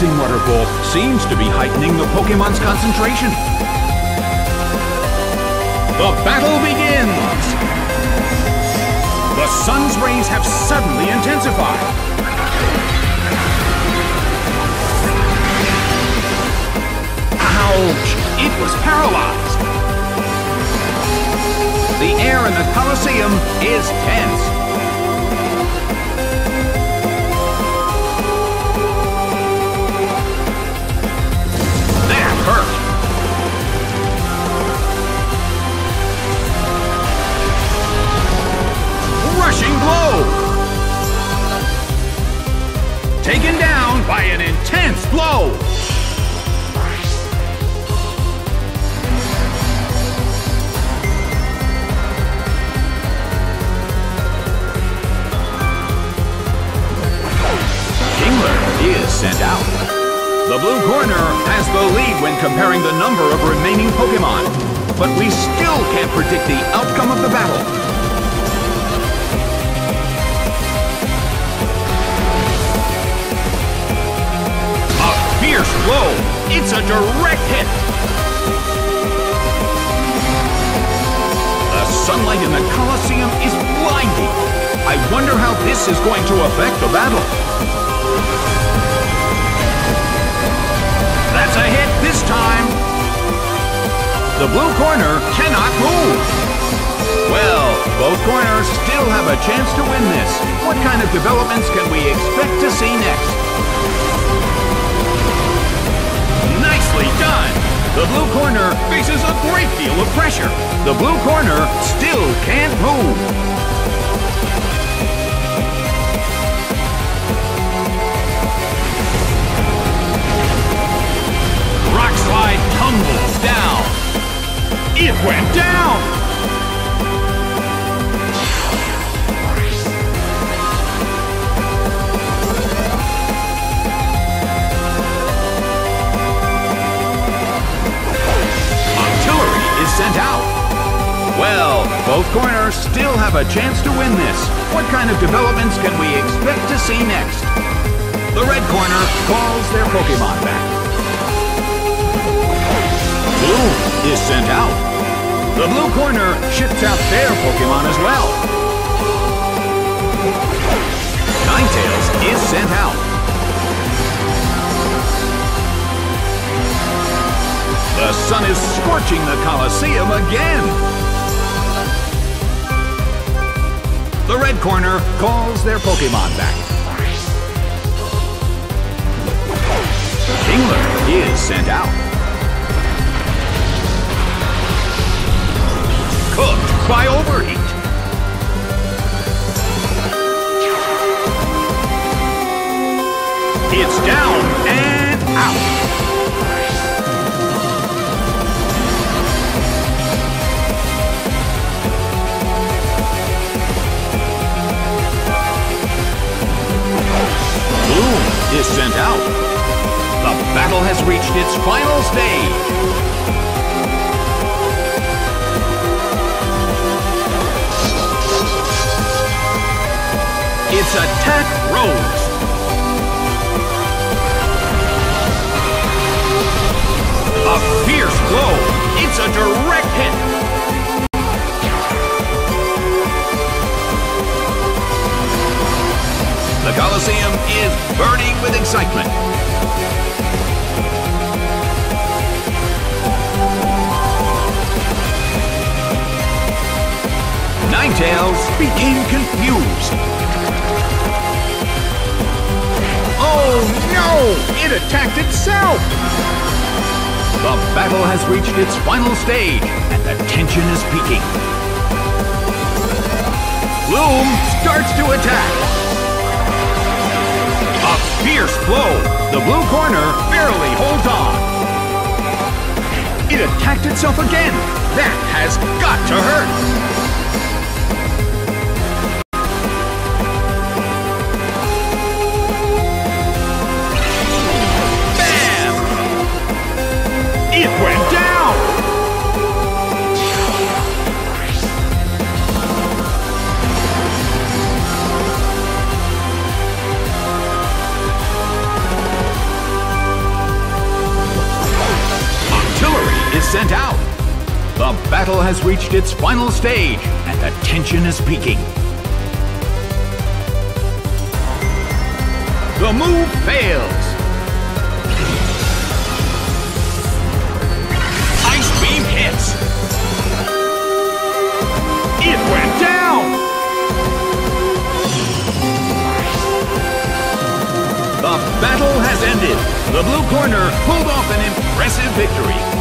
rising waterfall seems to be heightening the Pokemon's concentration. The battle begins! The sun's rays have suddenly intensified. Ouch! It was paralyzed. The air in the Colosseum is tense. That hurt. Rushing blow. Taken down by an intense blow. Is sent out. The blue corner has the lead when comparing the number of remaining Pokémon, but we still can't predict the outcome of the battle. A fierce blow! It's a direct hit! The sunlight in the Colosseum is blinding. I wonder how this is going to affect the battle. That's a hit this time! The blue corner cannot move! Well, both corners still have a chance to win this. What kind of developments can we expect to see next? Nicely done! The blue corner faces a great deal of pressure. The blue corner still can't move. Rock slide tumbles down. It went down! Artillery is sent out. Well, both corners still have a chance to win this. What kind of developments can we expect to see next? The red corner calls their Pokémon back. Blue is sent out. The blue corner shifts out their Pokémon as well. Ninetales is sent out. The sun is scorching the Colosseum again. The red corner calls their Pokémon back. Kingler is sent out. Cooked by overheat. It's down and out. Bloom is sent out. The battle has reached its final stage. It's Attack Rose. A fierce blow. It's a direct hit. The Colosseum is burning with excitement. Ninetales became confused. Oh no! It attacked itself! The battle has reached its final stage, and the tension is peaking. Bloom starts to attack. A fierce blow. The blue corner barely holds on. It attacked itself again. That has got to hurt. It went down! sent out. The battle has reached its final stage, and the tension is peaking. The move fails. Ice beam hits. It went down. The battle has ended. The blue corner pulled off an impressive victory.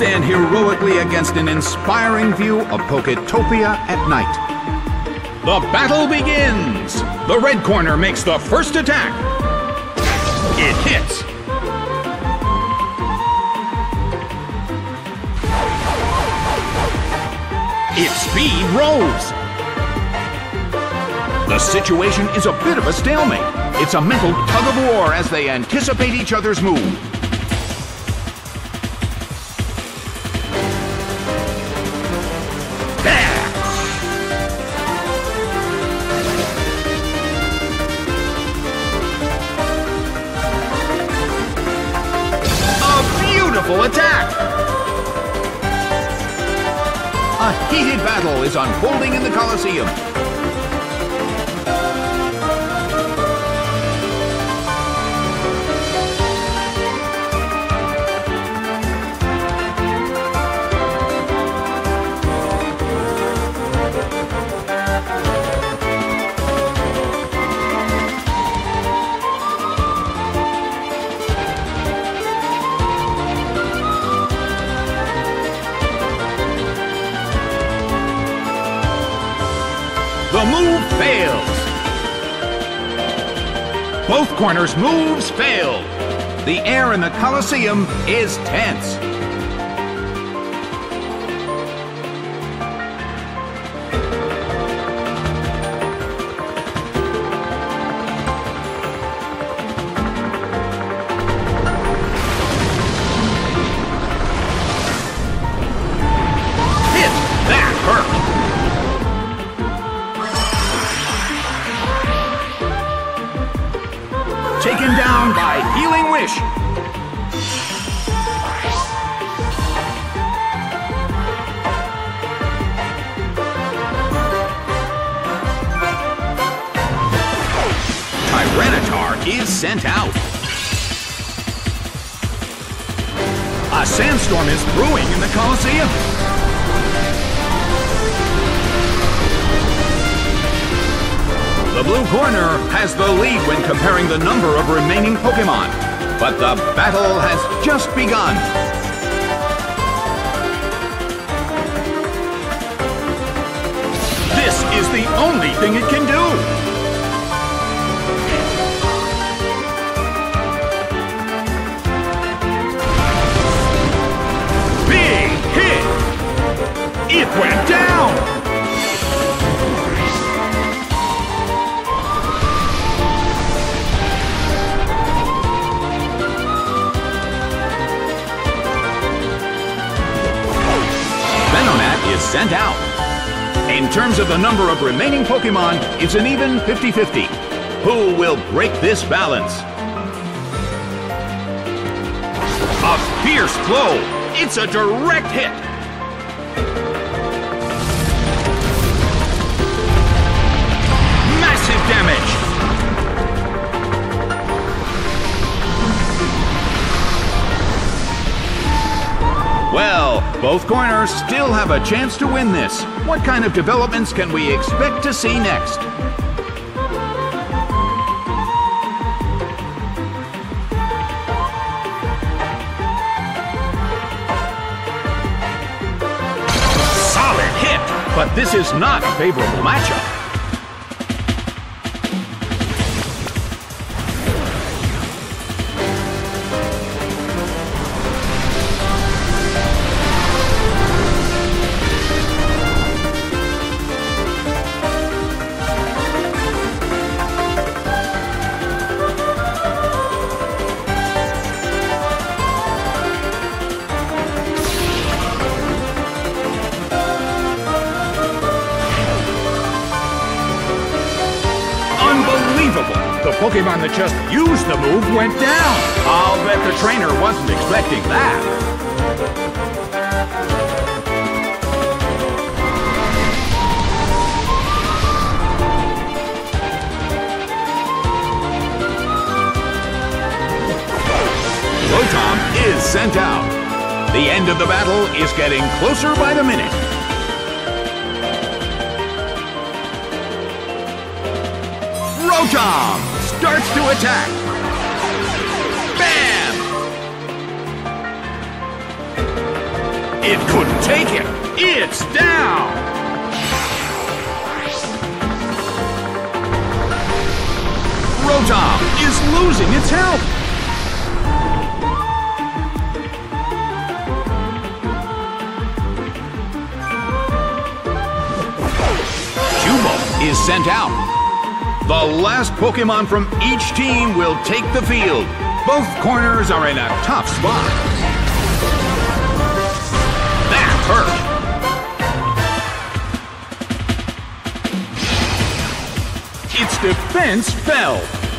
stand heroically against an inspiring view of Poketopia at night. The battle begins! The red corner makes the first attack. It hits. Its speed rose. The situation is a bit of a stalemate. It's a mental tug of war as they anticipate each other's move. There! A beautiful attack! A heated battle is unfolding in the Colosseum. The move fails. Both corners' moves failed. The air in the Colosseum is tense. Hit! That hurt! Taken down by Healing Wish. Tyranitar is sent out. A sandstorm is brewing in the Colosseum. The blue corner has the lead when comparing the number of remaining Pokémon, but the battle has just begun. This is the only thing it can do. Big hit! It went down! Venonat is sent out. In terms of the number of remaining Pokémon, it's an even 50-50. Who will break this balance? A fierce blow! It's a direct hit! Massive damage! Well, both corners still have a chance to win this. What kind of developments can we expect to see next? Solid hit! But this is not a favorable matchup. The Pokemon that just used the move went down. I'll bet the trainer wasn't expecting that. Rotom is sent out. The end of the battle is getting closer by the minute. Rotom starts to attack. Bam! It couldn't take it. It's down. Rotom is losing its health. Cubone is sent out. The last Pokemon from each team will take the field. Both corners are in a tough spot. That hurt. Its defense fell.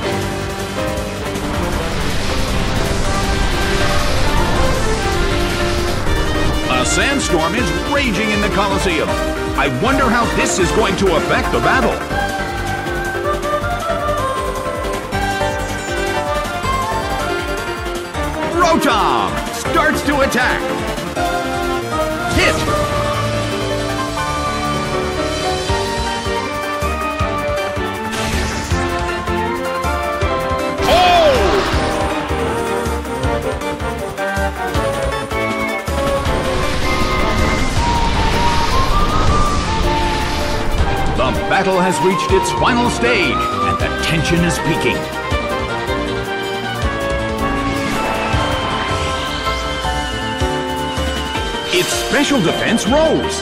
A sandstorm is raging in the Colosseum. I wonder how this is going to affect the battle. Rotom starts to attack. Hit. Oh! The battle has reached its final stage, and the tension is peaking. Its special defense rose.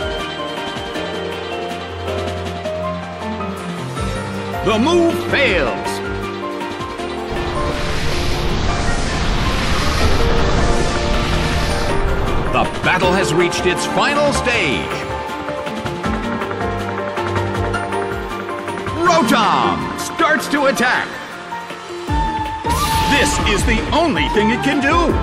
The move fails. The battle has reached its final stage. Rotom starts to attack. This is the only thing it can do.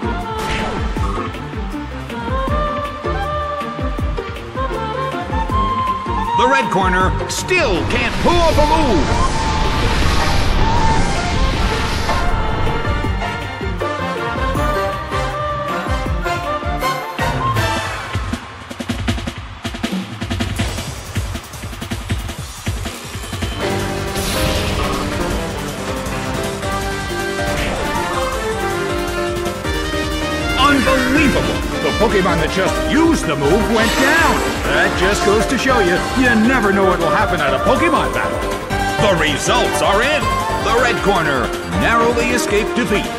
The red corner still can't pull off a move. Unbelievable! The Pokemon that just used the move went down. That just goes to show you, you never know what will happen at a Pokemon battle. The results are in. The red corner narrowly escaped defeat.